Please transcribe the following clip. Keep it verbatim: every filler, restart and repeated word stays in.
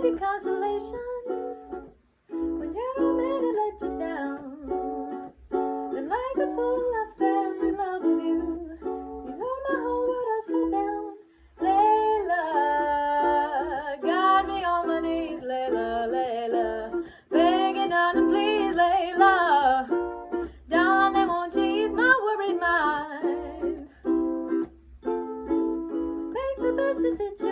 give you consolation when you're a man who let you down. And like a fool, I fell in love with you. You hold my whole world upside down. Layla, got me on my knees. Layla, Layla, begging on and please, Layla. Darling, won't you ease my worried mind? Make the best of situation.